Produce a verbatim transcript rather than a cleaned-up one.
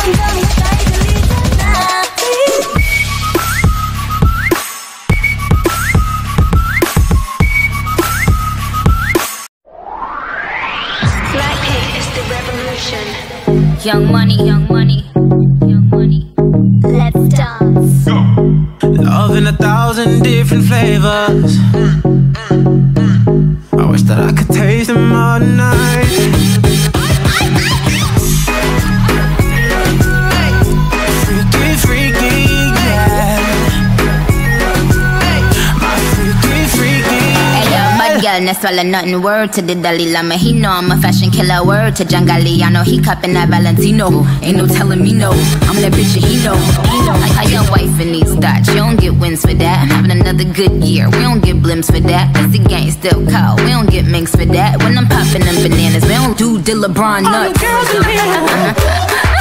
Young money, young money, young money. Let's dance. Love in a thousand different flavors. I wish that I could taste them all night. Freaky, freaky, yeah. My freaky, freaky. Hey yo, bad girl, no swallow nothing. Word to the Dalai Lama, he know I'm a fashion killer. Word to Jangali, I know he cupping that Valentino. Ain't no telling me no, I'm that bitch and he know. He know. I, I your wife in these thoughts, you don't get wins for that. I'm having another good year, we don't get blimps for that. Cause the gang still call, we don't get minks for that. When I'm popping them bananas, we don't do the LeBron nuts. All the girls in here.